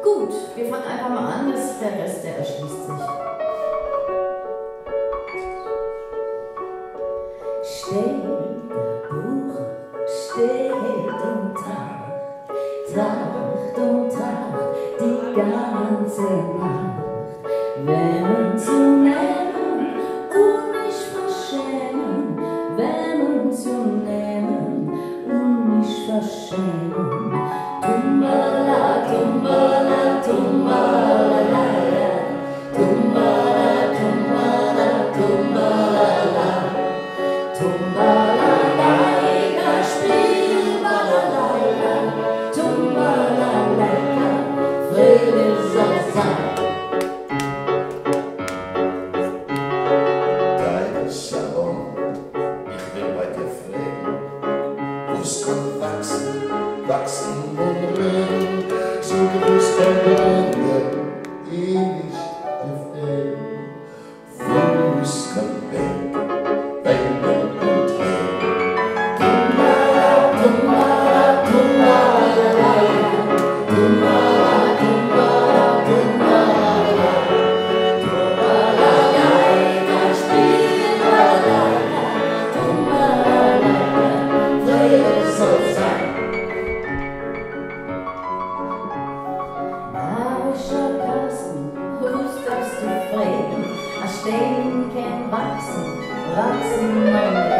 Gut, wir fangen einfach mal an, der Rest, der erschließt sich. Steht der Buch, steht und Tag und Tag, die ganze Nacht. Wenn uns zu nehmen und nicht verschämen, wenn uns zu nehmen und nicht verschämen. Tumbala, tumbala, tumbala, tumbala, tumbala, tumbala, Tumbalalaika, spiel Balalaika, Tumbalalaika, Friede soll sein. Deine Sharon, ich will bei dir fragen, wo's kann wachsen und blühen, so gewiss kann Blende ewig aufhören. Wo's kann weg, wenden und hängen. Tumbala, tumbala, tumbalalaika, tumbala, tumbala, tumbala, Tumbalalaika, spiel Balalaika, Tumbalalaika, Friede soll sein. Brauner Karsten, wusstest du Frieden, a Stein kann wachsen, wachsen und